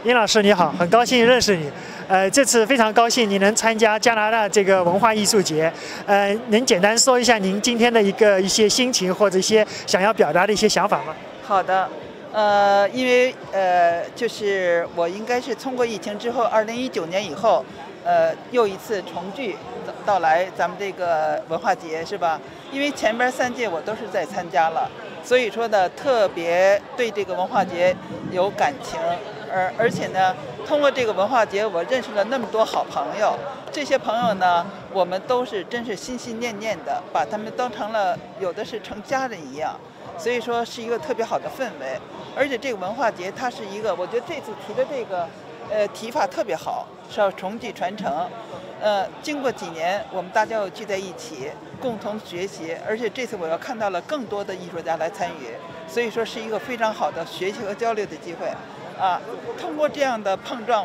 殷老师你好，很高兴认识你。这次非常高兴你能参加加拿大这个文化艺术节。能简单说一下您今天的一些心情或者一些想要表达的一些想法吗？ 好的，因为就是我应该是通过疫情之后，2019年以后，又一次重聚到来咱们这个文化节是吧？因为前边3届我都是在参加了，所以说呢，特别对这个文化节有感情，而且呢，通过这个文化节，我认识了那么多好朋友。这些朋友呢，我们都是真是心心念念的，把他们当成了有的是成家人一样。所以说是一个特别好的氛围，而且这个文化节它是一个，我觉得这次提的这个提法特别好，是要重聚传承。经过几年，我们大家又聚在一起，共同学习，而且这次我又看到了更多的艺术家来参与，所以说是一个非常好的学习和交流的机会。通过这样的碰撞，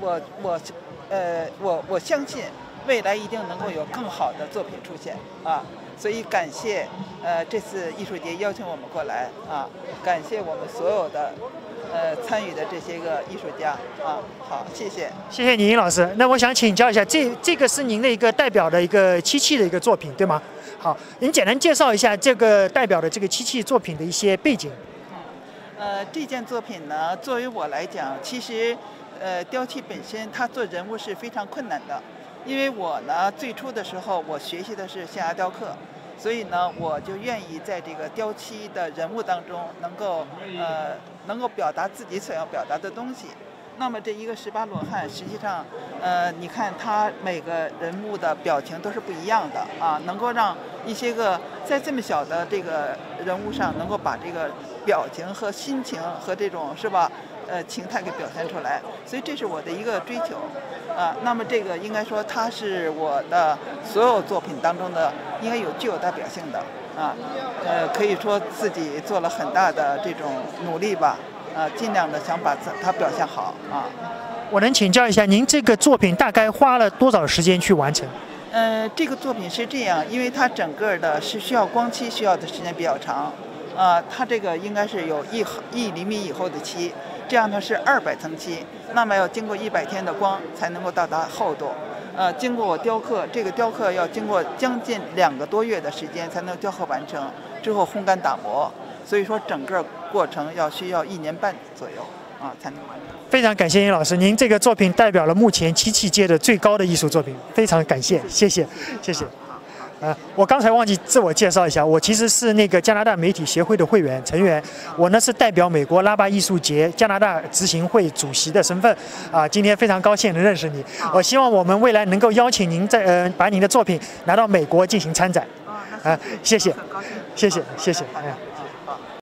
我相信未来一定能够有更好的作品出现啊。所以感谢这次艺术节邀请我们过来啊，感谢我们所有的参与的这些个艺术家啊，好，谢谢， 谢谢你殷老师。那我想请教一下，这个是您的一个代表的一个漆器的一个作品，对吗？好，您简单介绍一下这个代表的这个漆器作品的一些背景。 这件作品呢，作为我来讲，其实雕漆本身它做人物是非常困难的。因为我呢，最初的时候我学习的是象牙雕刻，所以呢，我就愿意在这个雕漆的人物当中能够表达自己所要表达的东西。那么这一个18罗汉，实际上，你看他每个人物的表情都是不一样的啊，能够让一些个在这么小的这个人物上，能够把这个表情和心情和这种是吧？情态给表现出来，所以这是我的一个追求，那么这个应该说它是我的所有作品当中的应该具有代表性的可以说自己做了很大的这种努力吧，尽量的想把它表现好啊。 我能请教一下，您这个作品大概花了多少时间去完成？ 这个作品是这样，因为它整个的是需要光漆，需要的时间比较长，它这个应该是有1厘米以后的漆。这样呢是200层漆，那么要经过100天的光才能够到达厚度。经过我雕刻，这个雕刻要经过将近2个多月的时间才能雕刻完成，之后烘干打磨，所以说整个过程需要1年半左右才能完成。 非常感谢殷老师，您这个作品代表了目前漆器界的最高的艺术作品，非常感谢，谢谢，谢谢。我刚才忘记自我介绍一下，我其实是那个加拿大媒体协会的会员成员，我呢是代表美国拉巴艺术节加拿大执行会主席的身份今天非常高兴能认识你，我希望我们未来能够邀请您把您的作品拿到美国进行参展谢谢，谢谢，谢谢，